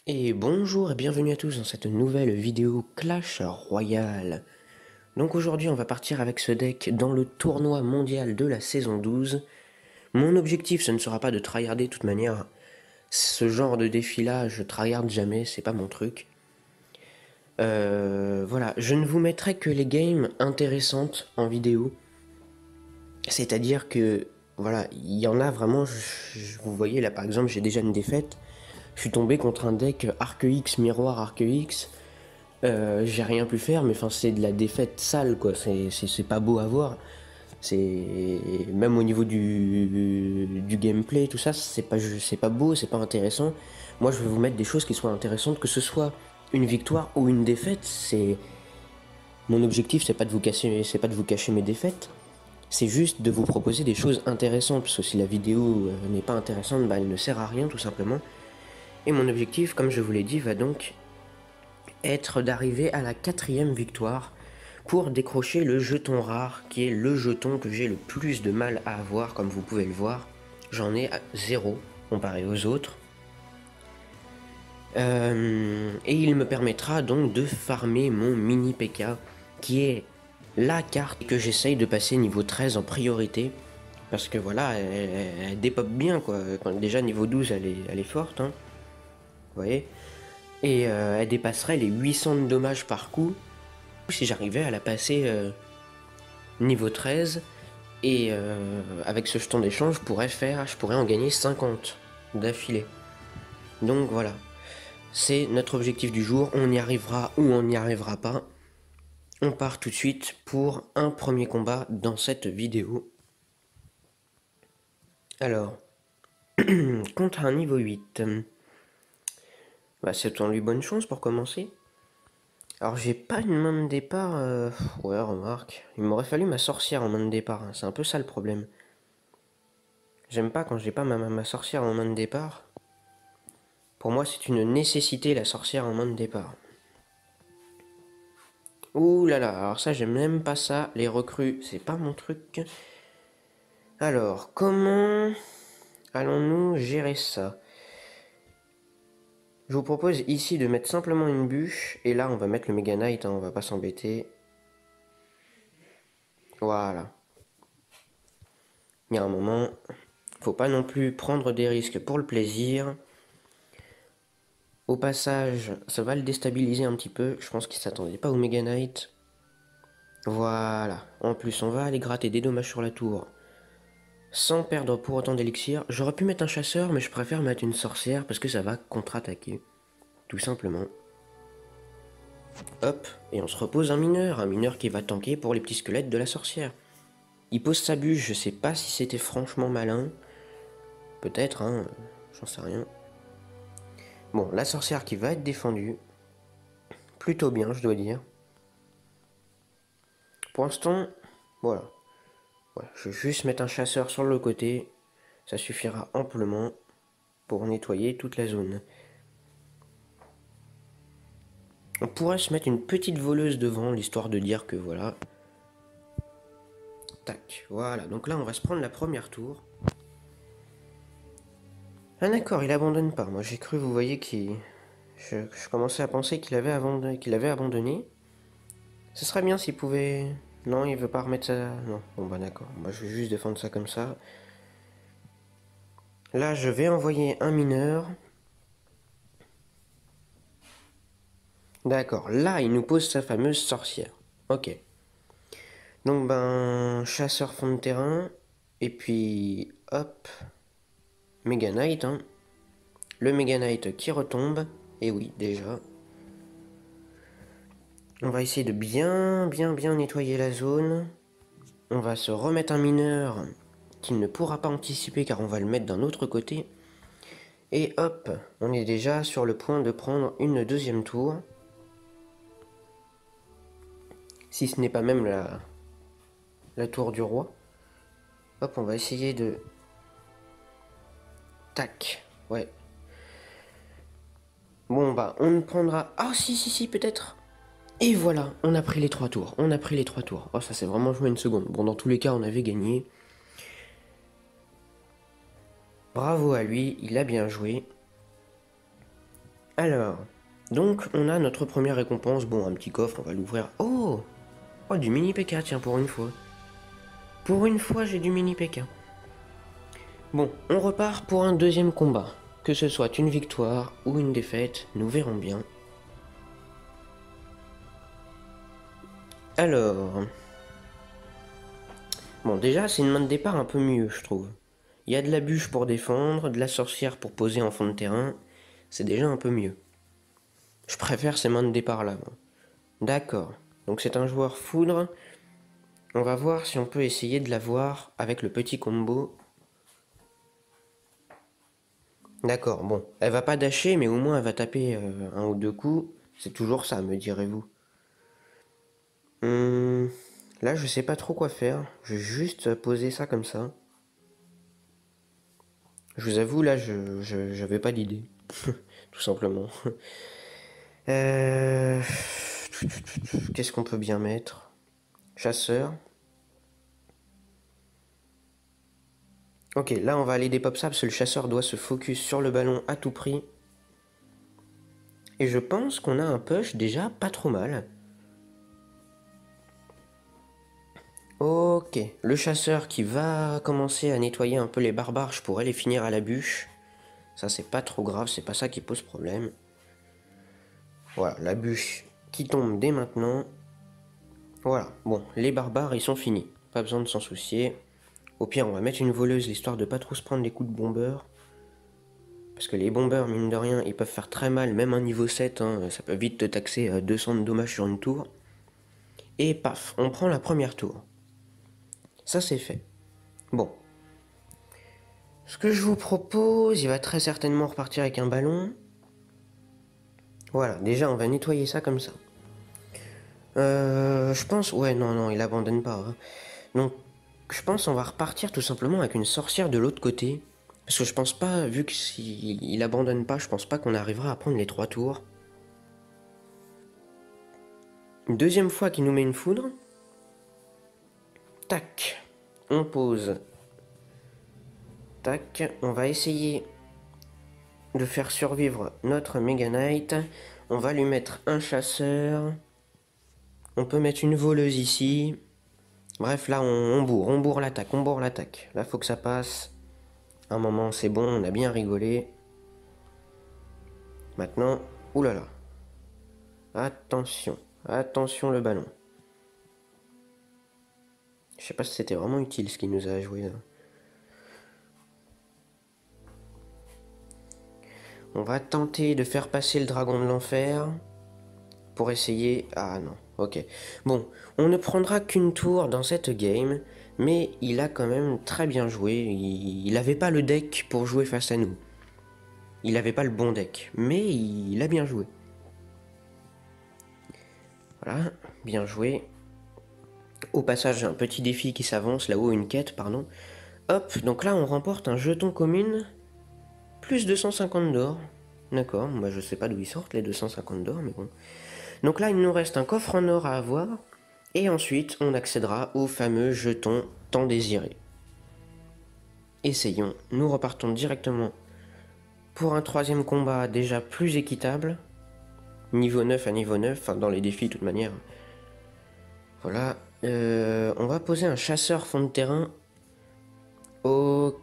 Et bonjour et bienvenue à tous dans cette nouvelle vidéo Clash Royale. Donc aujourd'hui on va partir avec ce deck dans le tournoi mondial de la saison 12. Mon objectif ce ne sera pas de tryharder de toute manière. Ce genre de défi là je tryhard jamais, c'est pas mon truc. Voilà, je ne vous mettrai que les games intéressantes en vidéo. C'est-à-dire que, voilà, il y en a vraiment, vous voyez là par exemple j'ai déjà une défaite. Je suis tombé contre un deck Arc X, Miroir Arc X. J'ai rien pu faire, mais enfin c'est de la défaite sale quoi, c'est pas beau à voir. C'est même au niveau du gameplay, tout ça, c'est pas beau, c'est pas intéressant. Moi je vais vous mettre des choses qui soient intéressantes, que ce soit une victoire ou une défaite. C'est mon objectif, c'est pas de vous cacher mes défaites. C'est juste de vous proposer des choses intéressantes, parce que si la vidéo n'est pas intéressante, bah, elle ne sert à rien tout simplement. Et mon objectif, comme je vous l'ai dit, va donc être d'arriver à la 4e victoire pour décrocher le jeton rare, qui est le jeton que j'ai le plus de mal à avoir, comme vous pouvez le voir. J'en ai à 0 comparé aux autres. Et il me permettra donc de farmer mon mini PK, qui est la carte que j'essaye de passer niveau 13 en priorité. Parce que voilà, elle dépop bien quoi. Déjà niveau 12 elle est forte, hein. Vous voyez. Et elle dépasserait les 800 de dommages par coup si j'arrivais à la passer niveau 13. Et avec ce jeton d'échange, je pourrais en gagner 50 d'affilée. Donc voilà, c'est notre objectif du jour. On y arrivera ou on n'y arrivera pas. On part tout de suite pour un premier combat dans cette vidéo. Alors, contre un niveau 8. Bah, souhaitons lui bonne chance pour commencer. Alors j'ai pas une main de départ, ouais remarque, il m'aurait fallu ma sorcière en main de départ, hein. C'est un peu ça le problème. J'aime pas quand j'ai pas ma sorcière en main de départ. Pour moi c'est une nécessité la sorcière en main de départ. Ouh là là, alors ça j'aime même pas ça, les recrues c'est pas mon truc. Alors comment allons-nous gérer ça? Je vous propose ici de mettre simplement une bûche, et là on va mettre le Mega Knight, hein, on va pas s'embêter. Voilà. Il y a un moment, faut pas non plus prendre des risques pour le plaisir. Au passage, ça va le déstabiliser un petit peu. Je pense qu'il s'attendait pas au Mega Knight. Voilà. En plus, on va aller gratter des dommages sur la tour. Sans perdre pour autant d'élixir. J'aurais pu mettre un chasseur, mais je préfère mettre une sorcière parce que ça va contre-attaquer. Tout simplement. Hop, et on se repose un mineur qui va tanker pour les petits squelettes de la sorcière. Il pose sa bûche, je sais pas si c'était franchement malin. Peut-être, hein, j'en sais rien. Bon, la sorcière qui va être défendue. Plutôt bien, je dois dire. Pour l'instant, voilà. Ouais, je vais juste mettre un chasseur sur le côté. Ça suffira amplement pour nettoyer toute la zone. On pourrait se mettre une petite voleuse devant, l'histoire de dire que voilà. Tac, voilà. Donc là, on va se prendre la première tour. Ah d'accord, il abandonne pas. Moi, j'ai cru, vous voyez, je commençais à penser qu'il avait abandonné. Ce serait bien s'il pouvait... Non, il veut pas remettre ça... Non, bon bah d'accord. Moi, je vais juste défendre ça comme ça. Là, je vais envoyer un mineur. D'accord, là, il nous pose sa fameuse sorcière. Ok. Donc, ben, chasseur fond de terrain. Et puis, hop. Mega Knight, hein. Le Mega Knight qui retombe. Et oui, déjà. On va essayer de bien nettoyer la zone. On va se remettre un mineur qu'il ne pourra pas anticiper car on va le mettre d'un autre côté. Et hop, on est déjà sur le point de prendre une deuxième tour. Si ce n'est pas même la tour du roi. Hop, on va essayer de... Tac, ouais. Bon bah, on ne prendra... Ah si, peut-être. Et voilà, on a pris les 3 tours. Oh, ça s'est vraiment joué une seconde. Bon, dans tous les cas, on avait gagné. Bravo à lui, il a bien joué. Alors, donc on a notre première récompense. Bon, un petit coffre, on va l'ouvrir. Oh! Oh, du mini P.K., tiens, pour une fois. Pour une fois, j'ai du mini P.K. Bon, on repart pour un deuxième combat. Que ce soit une victoire ou une défaite, nous verrons bien. Alors... Bon, déjà, c'est une main de départ un peu mieux, je trouve. Il y a de la bûche pour défendre, de la sorcière pour poser en fond de terrain. C'est déjà un peu mieux. Je préfère ces mains de départ là. D'accord. Donc c'est un joueur foudre. On va voir si on peut essayer de l'avoir avec le petit combo. D'accord, bon. Elle va pas dasher, mais au moins elle va taper un ou deux coups. C'est toujours ça, me direz-vous. Là, je sais pas trop quoi faire. Je vais juste poser ça comme ça. Je vous avoue, là, j'avais pas d'idée. Tout simplement. Qu'est-ce qu'on peut bien mettre? Chasseur. Ok, là on va aller des pop ça parce que le chasseur doit se focus sur le ballon à tout prix. Et je pense qu'on a un push déjà pas trop mal. Ok, le chasseur qui va commencer à nettoyer un peu les barbares, je pourrais les finir à la bûche. Ça c'est pas trop grave, c'est pas ça qui pose problème. Voilà, la bûche qui tombe dès maintenant. Voilà, bon, les barbares ils sont finis, pas besoin de s'en soucier. Au pire on va mettre une voleuse histoire de pas trop se prendre les coups de bombeur. Parce que les bombeurs, mine de rien, ils peuvent faire très mal, même un niveau 7, hein, ça peut vite te taxer 200 de dommages sur une tour. Et paf, on prend la première tour. Ça c'est fait. Bon. Ce que je vous propose, il va très certainement repartir avec un ballon. Voilà, déjà on va nettoyer ça comme ça. Je pense... Ouais, non, il abandonne pas. Hein. Donc, je pense on va repartir tout simplement avec une sorcière de l'autre côté. Parce que je pense pas, vu que s'il abandonne pas, je pense pas qu'on arrivera à prendre les 3 tours. Deuxième fois qu'il nous met une foudre. Tac. On pose. Tac. On va essayer de faire survivre notre Mega Knight. On va lui mettre un chasseur. On peut mettre une voleuse ici. Bref, là, on bourre l'attaque, on bourre l'attaque. Là, faut que ça passe. Un moment, c'est bon, on a bien rigolé. Maintenant, oulala. Attention, attention le ballon. Je sais pas si c'était vraiment utile ce qu'il nous a joué là. On va tenter de faire passer le dragon de l'enfer. Pour essayer... Ah non, ok. Bon, on ne prendra qu'une tour dans cette game. Mais il a quand même très bien joué. Il n'avait pas le deck pour jouer face à nous. Il n'avait pas le bon deck. Mais il a bien joué. Voilà, bien joué. Au passage, un petit défi qui s'avance, là-haut une quête, pardon. Hop, donc là on remporte un jeton commune, plus 250 d'or. D'accord, bah je sais pas d'où ils sortent les 250 d'or, mais bon. Donc là il nous reste un coffre en or à avoir, et ensuite on accédera au fameux jeton tant désiré. Essayons, nous repartons directement pour un troisième combat déjà plus équitable. Niveau 9 à niveau 9, enfin dans les défis de toute manière. Voilà, on va poser un chasseur fond de terrain. Ok.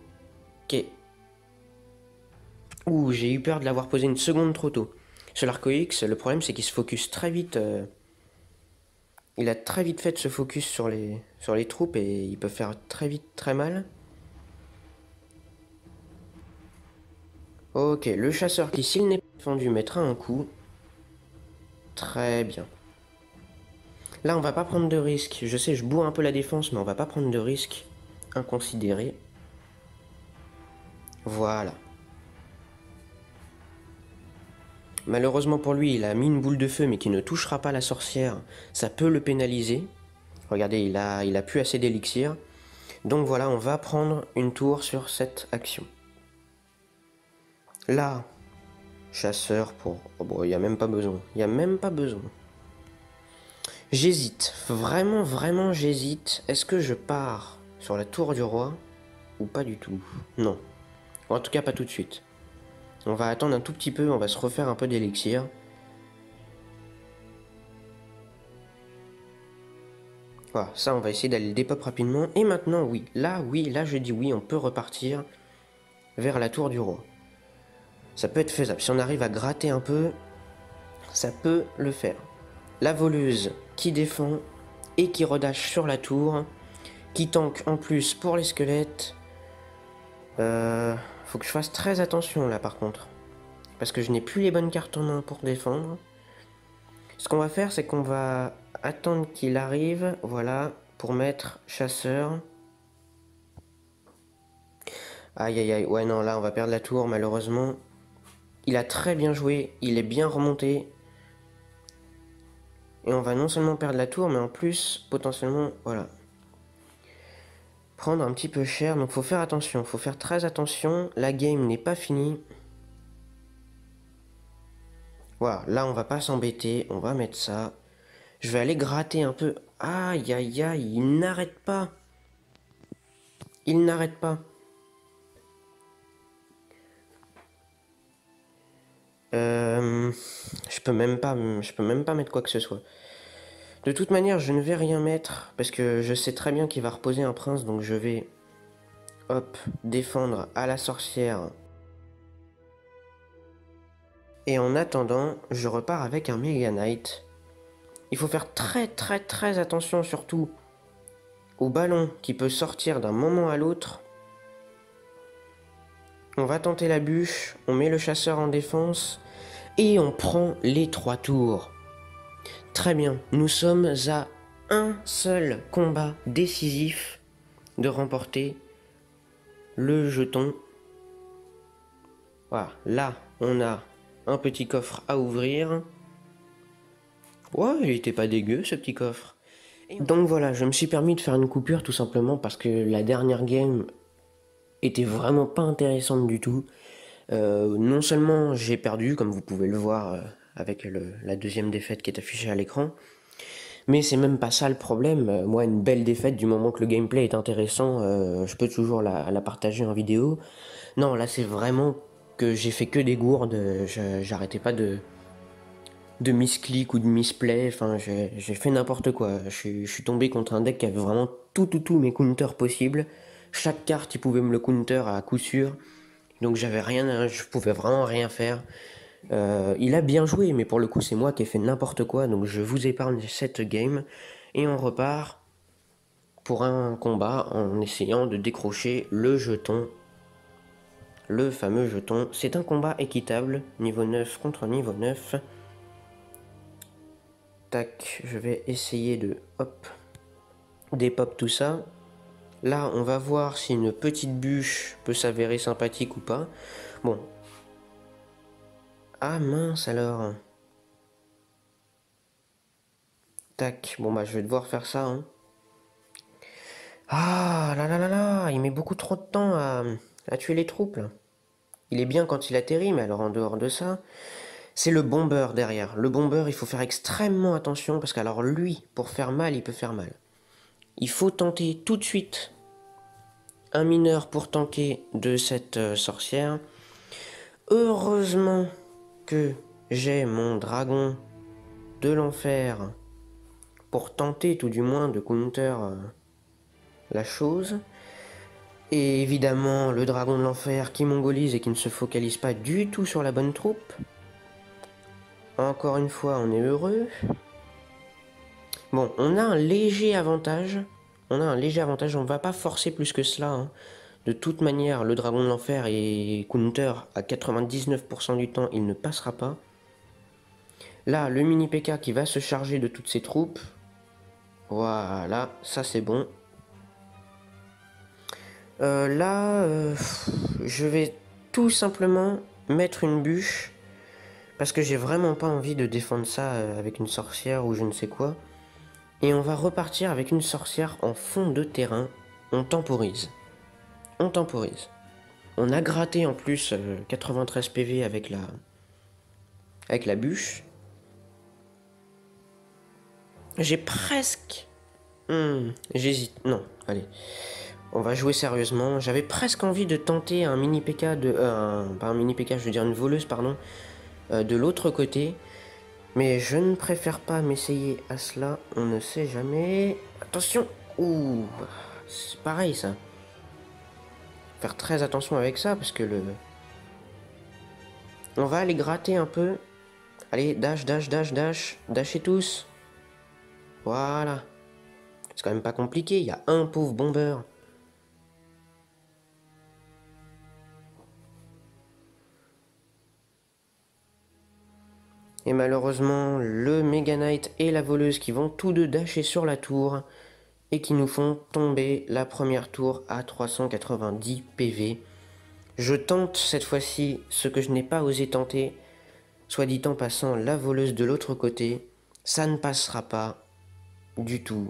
Ouh, j'ai eu peur de l'avoir posé une seconde trop tôt. Sur l'Arco-X, le problème c'est qu'il se focus très vite. Il a très vite fait de se focus sur les troupes et il peut faire très vite très mal. Ok, le chasseur qui, s'il n'est pas défendu, mettra un coup. Très bien. Là, on va pas prendre de risques. Je sais, je bourre un peu la défense, mais on va pas prendre de risques inconsidérés. Voilà. Malheureusement pour lui, il a mis une boule de feu, mais qui ne touchera pas la sorcière. Ça peut le pénaliser. Regardez, il a plus assez d'élixir. Donc voilà, on va prendre une tour sur cette action. Là, chasseur pour... Oh bon, il n'y a même pas besoin. Il n'y a même pas besoin. J'hésite. Vraiment, j'hésite. Est-ce que je pars sur la tour du roi ou pas du tout? Non. En tout cas, pas tout de suite. On va attendre un tout petit peu, on va se refaire un peu d'élixir. Voilà, ça on va essayer d'aller le dépop rapidement. Et maintenant oui, là je dis oui, on peut repartir vers la tour du roi. Ça peut être faisable, si on arrive à gratter un peu, ça peut le faire. La voleuse qui défend et qui redash sur la tour, qui tank en plus pour les squelettes. Faut que je fasse très attention là par contre, parce que je n'ai plus les bonnes cartes en main pour défendre. Ce qu'on va faire, c'est qu'on va attendre qu'il arrive, voilà, pour mettre chasseur. Aïe aïe aïe, ouais non, là on va perdre la tour malheureusement. Il a très bien joué, il est bien remonté. Et on va non seulement perdre la tour, mais en plus, potentiellement, voilà. Prendre un petit peu cher, donc faut faire attention, faut faire très attention. La game n'est pas finie. Voilà, là on va pas s'embêter, on va mettre ça. Je vais aller gratter un peu. Aïe aïe aïe, il n'arrête pas. Il n'arrête pas. Je peux même pas mettre quoi que ce soit. De toute manière, je ne vais rien mettre parce que je sais très bien qu'il va reposer un prince, donc je vais, hop, défendre à la sorcière. Et en attendant, je repars avec un Mega Knight. Il faut faire très attention surtout au ballon qui peut sortir d'un moment à l'autre. On va tenter la bûche, on met le chasseur en défense et on prend les 3 tours. Très bien, nous sommes à un seul combat décisif de remporter le jeton. Voilà, là on a un petit coffre à ouvrir. Ouais, il était pas dégueu ce petit coffre. Donc voilà, je me suis permis de faire une coupure tout simplement parce que la dernière game était vraiment pas intéressante du tout. Non seulement j'ai perdu, comme vous pouvez le voir avec la deuxième défaite qui est affichée à l'écran, mais c'est même pas ça le problème. Moi, une belle défaite, du moment que le gameplay est intéressant, je peux toujours la partager en vidéo. Non, là c'est vraiment que j'ai fait que des gourdes, j'arrêtais pas de misclick ou de misplay, enfin j'ai fait n'importe quoi. Je suis tombé contre un deck qui avait vraiment tous mes counters possibles. Chaque carte il pouvait me le counter à coup sûr. Donc j'avais rien, je pouvais vraiment rien faire. Il a bien joué, mais pour le coup c'est moi qui ai fait n'importe quoi, donc je vous épargne cette game. Et on repart pour un combat en essayant de décrocher le jeton. Le fameux jeton. C'est un combat équitable, niveau 9 contre niveau 9. Tac, je vais essayer de hop, dépop tout ça. Là, on va voir si une petite bûche peut s'avérer sympathique ou pas. Bon. Ah mince alors. Tac, bon bah je vais devoir faire ça. Hein. Ah là là là là, il met beaucoup trop de temps à tuer les troupes là. Il est bien quand il atterrit, mais alors en dehors de ça, c'est le bomber derrière. Le bomber, il faut faire extrêmement attention parce qu'alors lui, pour faire mal, il peut faire mal. Il faut tenter tout de suite un mineur pour tanker de cette sorcière. Heureusement que j'ai mon dragon de l'enfer pour tenter tout du moins de counter la chose. Et évidemment le dragon de l'enfer qui mongolise et qui ne se focalise pas du tout sur la bonne troupe. Encore une fois on est heureux. Bon, on a un léger avantage. On ne va pas forcer plus que cela. Hein. De toute manière, le dragon de l'enfer est counter à 99% du temps, il ne passera pas. Là, le mini P.K. qui va se charger de toutes ses troupes. Voilà, ça c'est bon. Je vais tout simplement mettre une bûche. Parce que j'ai vraiment pas envie de défendre ça avec une sorcière ou je ne sais quoi. Et on va repartir avec une sorcière en fond de terrain. On temporise. On temporise. On a gratté en plus 93 PV avec la bûche. J'ai presque... J'hésite. Non, allez. On va jouer sérieusement. J'avais presque envie de tenter un mini PK de... pas un mini PK, je veux dire une voleuse, pardon. De l'autre côté. Mais je ne préfère pas m'essayer à cela. On ne sait jamais. Attention. Ouh. C'est pareil ça. Faire très attention avec ça parce que le... On va aller gratter un peu. Allez, dash, dash, dash, dash. Dashez tous. Voilà. C'est quand même pas compliqué. Il y a un pauvre bomber. Et malheureusement, le Mega Knight et la voleuse qui vont tous deux dasher sur la tour et qui nous font tomber la première tour à 390 PV. Je tente cette fois-ci ce que je n'ai pas osé tenter, soit dit en passant la voleuse de l'autre côté. Ça ne passera pas du tout.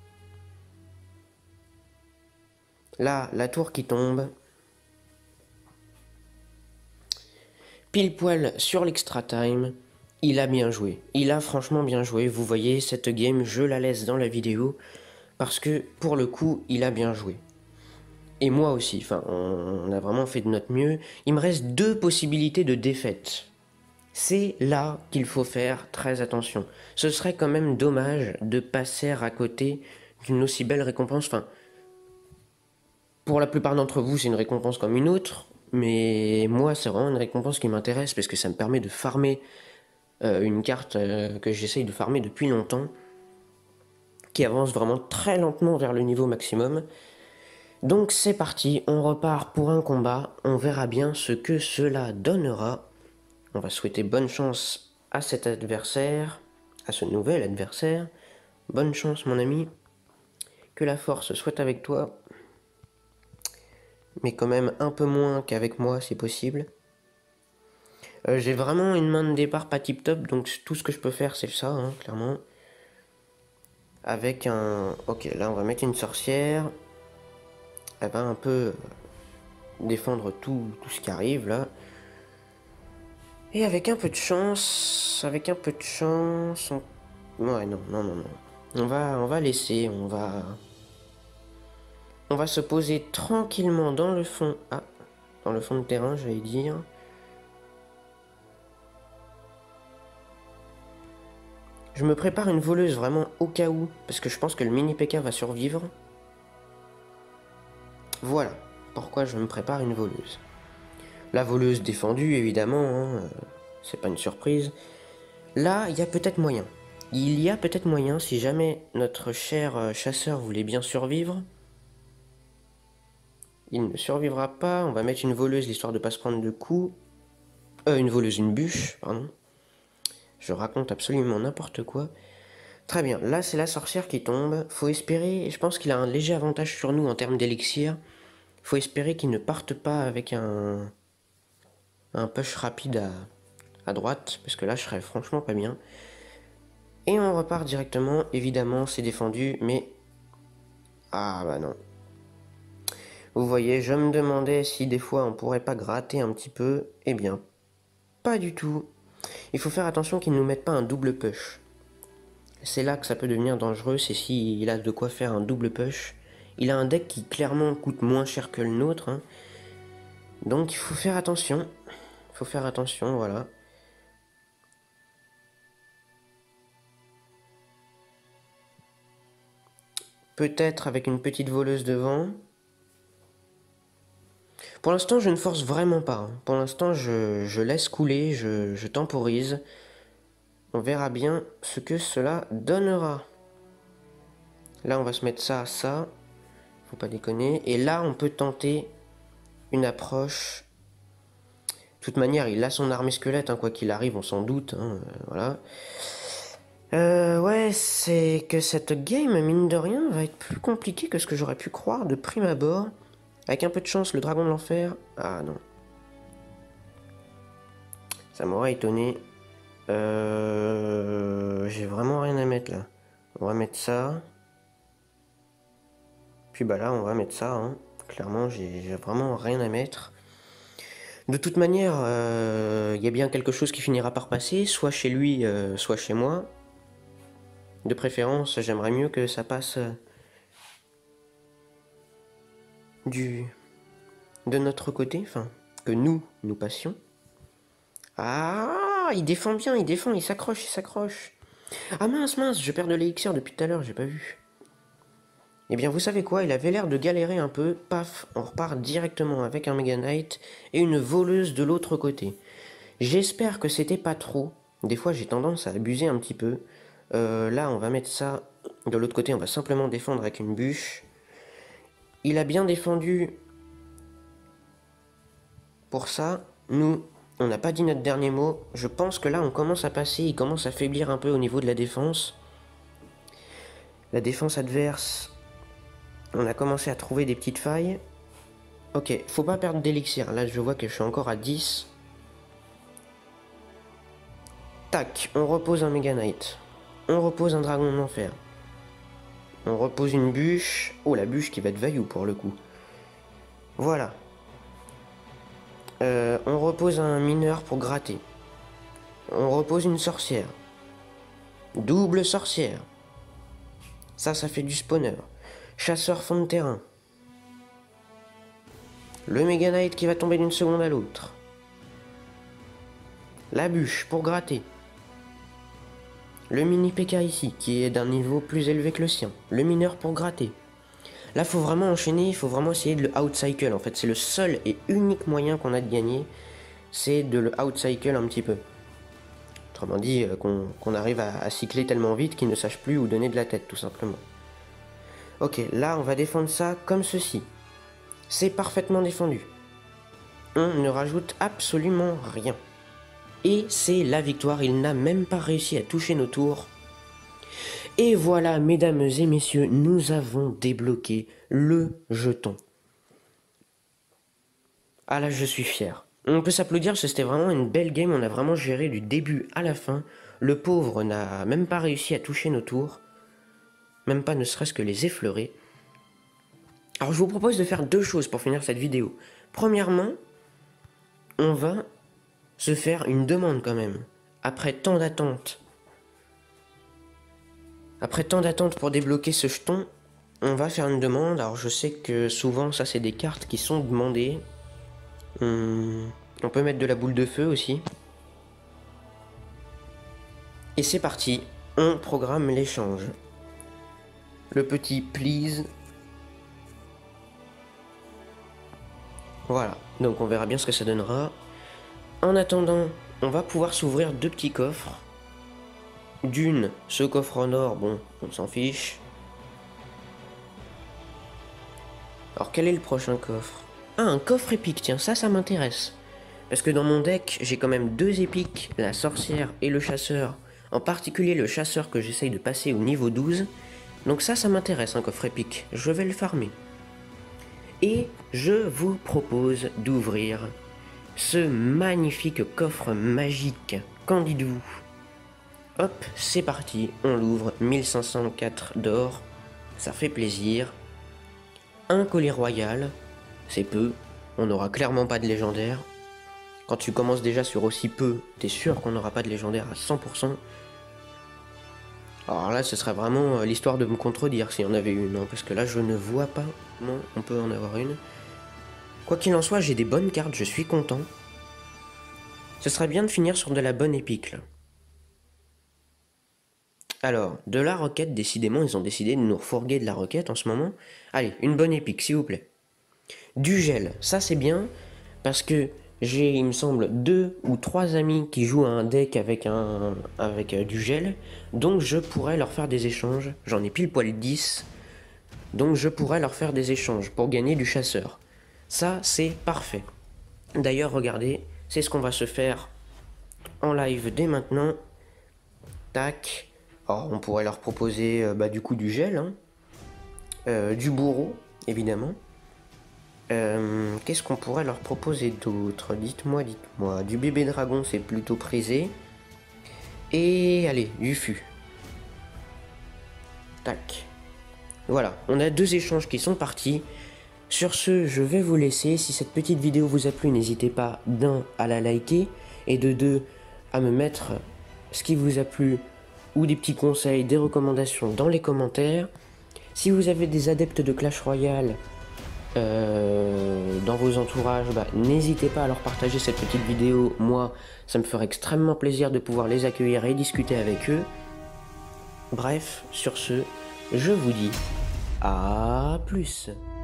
Là, la tour qui tombe. Pile poil sur l'extra time. Il a bien joué. Il a franchement bien joué. Vous voyez, cette game, je la laisse dans la vidéo. Parce que, pour le coup, il a bien joué. Et moi aussi. Enfin, on a vraiment fait de notre mieux. Il me reste 2 possibilités de défaite. C'est là qu'il faut faire très attention. Ce serait quand même dommage de passer à côté d'une aussi belle récompense. Enfin, pour la plupart d'entre vous, c'est une récompense comme une autre. Mais moi, c'est vraiment une récompense qui m'intéresse parce que ça me permet de farmer une carte que j'essaye de farmer depuis longtemps, qui avance vraiment très lentement vers le niveau maximum. Donc c'est parti, on repart pour un combat, on verra bien ce que cela donnera. On va souhaiter bonne chance à cet adversaire, à ce nouvel adversaire. Bonne chance mon ami, que la force soit avec toi, mais quand même un peu moins qu'avec moi si possible. J'ai vraiment une main de départ pas tip top, donc tout ce que je peux faire c'est ça, hein, clairement. Avec un... Ok, là on va mettre une sorcière. Elle va un peu défendre tout ce qui arrive là. Et avec un peu de chance... Ouais, non. On va laisser, on va se poser tranquillement dans le fond... Ah, dans le fond de terrain, j'allais dire. Je me prépare une voleuse vraiment au cas où, parce que je pense que le mini PK va survivre. Voilà pourquoi je me prépare une voleuse. La voleuse défendue, évidemment, hein, c'est pas une surprise. Là, il y a peut-être moyen. Il y a peut-être moyen, si jamais notre cher chasseur voulait bien survivre. Il ne survivra pas. On va mettre une voleuse, l'histoire de pas se prendre de coups. Une voleuse, une bûche, pardon. Je raconte absolument n'importe quoi. Très bien, là c'est la sorcière qui tombe. Faut espérer, je pense qu'il a un léger avantage sur nous en termes d'élixir. Faut espérer qu'il ne parte pas avec un push rapide à droite, parce que là je serais franchement pas bien. Et on repart directement, évidemment c'est défendu, mais... Ah bah non. Vous voyez, je me demandais si des fois on pourrait pas gratter un petit peu. Eh bien, pas du tout. Il faut faire attention qu'il ne nous mette pas un double push. C'est là que ça peut devenir dangereux, c'est s'il a de quoi faire un double push. Il a un deck qui clairement coûte moins cher que le nôtre, hein. Donc il faut faire attention. Il faut faire attention, voilà. Peut-être avec une petite voleuse devant. Pour l'instant, je ne force vraiment pas, hein. Pour l'instant, je laisse couler, je temporise. On verra bien ce que cela donnera. Là, on va se mettre ça, ça. Faut pas déconner. Et là, on peut tenter une approche. De toute manière, il a son armée squelette, hein, quoi qu'il arrive, on s'en doute, hein, voilà. Ouais, c'est que cette game, mine de rien, va être plus compliquée que ce que j'aurais pu croire de prime abord. Avec un peu de chance, le dragon de l'enfer... Ah non. Ça m'aurait étonné. J'ai vraiment rien à mettre là. On va mettre ça. Puis bah là, on va mettre ça, hein. Clairement, j'ai vraiment rien à mettre. De toute manière, y a bien quelque chose qui finira par passer, soit chez lui, soit chez moi. De préférence, j'aimerais mieux que ça passe... de notre côté, enfin, que nous passions. Ah, il défend bien, il défend, il s'accroche. Ah mince, je perds de l'élixir depuis tout à l'heure, j'ai pas vu. Eh bien, vous savez quoi, il avait l'air de galérer un peu. Paf, on repart directement avec un Mega Knight et une voleuse de l'autre côté. J'espère que c'était pas trop. Des fois, j'ai tendance à abuser un petit peu. Là, on va mettre ça de l'autre côté. On va simplement défendre avec une bûche. Il a bien défendu pour ça. Nous, on n'a pas dit notre dernier mot. Je pense que là, on commence à passer. Il commence à faiblir un peu au niveau de la défense. La défense adverse... On a commencé à trouver des petites failles. Ok, faut pas perdre d'élixir. Là, je vois que je suis encore à 10. Tac, on repose un Mega Knight. On repose un dragon de l'enfer. On repose une bûche. Oh, la bûche qui va être value pour le coup. Voilà. On repose un mineur pour gratter. On repose une sorcière. Double sorcière. Ça fait du spawner. Chasseur fond de terrain. Le Mega Knight qui va tomber d'une seconde à l'autre. La bûche pour gratter. Le mini P.K. ici, qui est d'un niveau plus élevé que le sien. Le mineur pour gratter. Là, faut vraiment enchaîner, il faut vraiment essayer de le outcycle. En fait, c'est le seul et unique moyen qu'on a de gagner. C'est de le outcycle un petit peu. Autrement dit, qu'on arrive à cycler tellement vite qu'il ne sache plus où donner de la tête, tout simplement. Ok, là, on va défendre ça comme ceci. C'est parfaitement défendu. On ne rajoute absolument rien. Et c'est la victoire, il n'a même pas réussi à toucher nos tours. Et voilà, mesdames et messieurs, nous avons débloqué le jeton. Ah là, je suis fier. On peut s'applaudir parce que c'était vraiment une belle game, on a vraiment géré du début à la fin. Le pauvre n'a même pas réussi à toucher nos tours. Même pas ne serait-ce que les effleurer. Alors je vous propose de faire deux choses pour finir cette vidéo. Premièrement, on va se faire une demande quand même. Après tant d'attente pour débloquer ce jeton, on va faire une demande. Alors je sais que souvent ça c'est des cartes qui sont demandées. On peut mettre de la boule de feu aussi. Et c'est parti, on programme l'échange. Le petit please. Voilà, donc on verra bien ce que ça donnera. En attendant, on va pouvoir s'ouvrir deux petits coffres. D'une, ce coffre en or, bon, on s'en fiche. Alors quel est le prochain coffre? Ah, un coffre épique, tiens, ça m'intéresse. Parce que dans mon deck, j'ai quand même deux épiques, la sorcière et le chasseur. En particulier le chasseur que j'essaye de passer au niveau 12. Donc ça m'intéresse, un coffre épique. Je vais le farmer. Et je vous propose d'ouvrir ce magnifique coffre magique. Qu'en dites-vous? Hop, c'est parti, on l'ouvre, 1504 d'or, ça fait plaisir. Un collier royal, c'est peu, on n'aura clairement pas de légendaire. Quand tu commences déjà sur aussi peu, t'es sûr qu'on n'aura pas de légendaire à 100%. Alors là, ce serait vraiment l'histoire de me contredire s'il y en avait une, hein, parce que là, je ne vois pas. Non, on peut en avoir une. Quoi qu'il en soit, j'ai des bonnes cartes, je suis content. Ce serait bien de finir sur de la bonne épique, là. Alors, de la roquette, décidément, ils ont décidé de nous refourguer de la roquette en ce moment. Allez, une bonne épique, s'il vous plaît. Du gel, ça c'est bien, parce que j'ai, il me semble, 2 ou 3 amis qui jouent à un deck avec du gel, donc je pourrais leur faire des échanges. J'en ai pile poil 10, donc je pourrais leur faire des échanges pour gagner du chasseur. Ça, c'est parfait. D'ailleurs, regardez, c'est ce qu'on va se faire en live dès maintenant. Tac. Alors, on pourrait leur proposer du coup du gel, hein. Du bourreau, évidemment. Qu'est-ce qu'on pourrait leur proposer d'autre? Dites-moi. Du bébé dragon, c'est plutôt prisé. Et allez, du fût. Tac. Voilà, on a 2 échanges qui sont partis. Sur ce, je vais vous laisser. Si cette petite vidéo vous a plu, n'hésitez pas d'un à la liker et de 2 à me mettre ce qui vous a plu ou des petits conseils, des recommandations dans les commentaires. Si vous avez des adeptes de Clash Royale, dans vos entourages, n'hésitez pas à leur partager cette petite vidéo. Moi, ça me ferait extrêmement plaisir de pouvoir les accueillir et discuter avec eux. Bref, sur ce, je vous dis à plus.